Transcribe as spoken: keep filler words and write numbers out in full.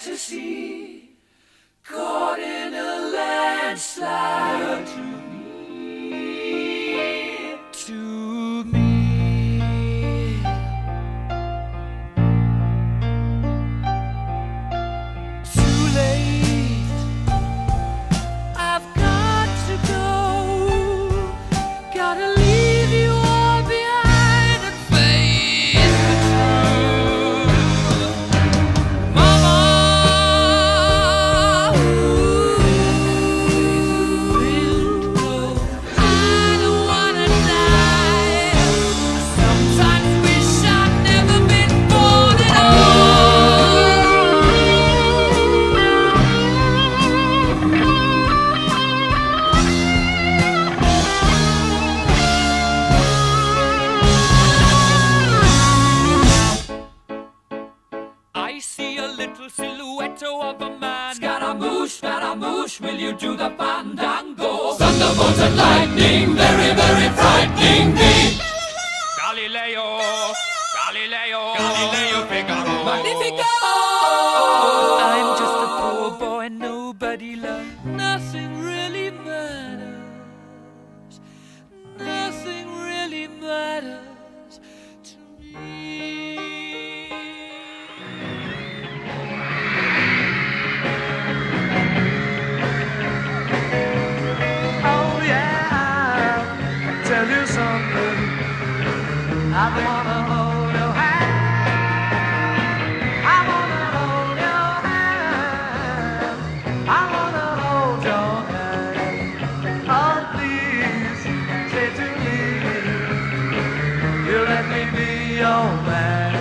to sea, caught in a landslide. To me, to me. Too late, I've got to go. Gotta leave you all behind and face the truth. Mama, I don't wanna die. Sometimes wish I'd never been born at I see a little silhouette of a man. Scaramouche, Scaramouche, will you do the fandango? Thunderbolt and lightning, very, very frightening me. Galileo, Galileo, Galileo Figaro. Magnifico! I'm just a poor boy, nobody loves. Nothing really matters. Nothing really matters to me. Oh yeah, I'll tell you something. I wanna hold your hand. I wanna hold your hand. I wanna hold your hand. Oh please, say to me, you let me be your man.